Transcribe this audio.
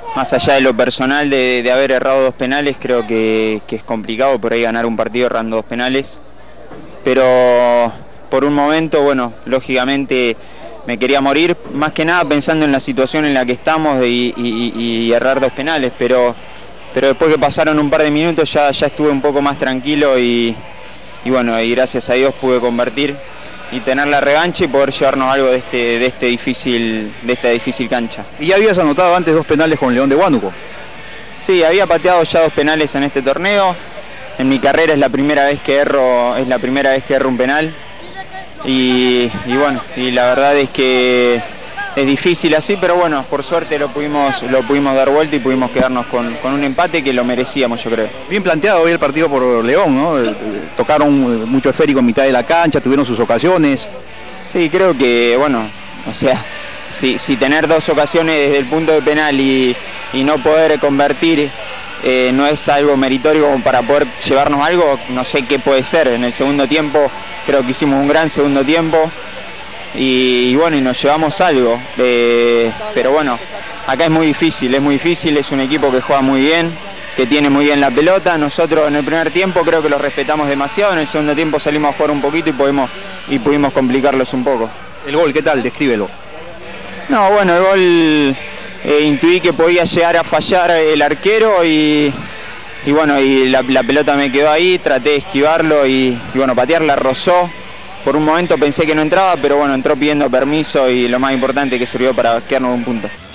más allá de lo personal de haber errado 2 penales, creo que es complicado por ahí ganar un partido errando 2 penales. Pero por un momento, bueno, lógicamente me quería morir, más que nada pensando en la situación en la que estamos y errar 2 penales, pero después que pasaron un par de minutos ya estuve un poco más tranquilo y bueno, y gracias a Dios pude convertir y tener la revancha y poder llevarnos algo de esta difícil cancha. ¿Y ya habías anotado antes 2 penales con León de Huánuco? Sí, había pateado ya 2 penales en este torneo. En mi carrera es la primera vez que erro un penal. Y bueno, y la verdad es que es difícil así, pero bueno, por suerte lo pudimos dar vuelta y pudimos quedarnos con un empate que lo merecíamos, yo creo. Bien planteado hoy el partido por León, ¿no? Tocaron mucho esférico en mitad de la cancha, tuvieron sus ocasiones. Sí, creo que, bueno, o sea, si tener 2 ocasiones desde el punto de penal y no poder convertir no es algo meritorio como para poder llevarnos algo, no sé qué puede ser. En el segundo tiempo creo que hicimos un gran segundo tiempo. Y bueno, y nos llevamos algo, pero bueno, acá es muy difícil, es un equipo que juega muy bien, que tiene muy bien la pelota. Nosotros en el primer tiempo creo que los respetamos demasiado, en el segundo tiempo salimos a jugar un poquito y pudimos complicarlos un poco. ¿El gol qué tal? Descríbelo. No, bueno, el gol intuí que podía llegar a fallar el arquero y bueno, y la pelota me quedó ahí, traté de esquivarlo y bueno, patearla rozó. Por un momento pensé que no entraba, pero bueno, entró pidiendo permiso y lo más importante que sirvió para quedarnos un punto.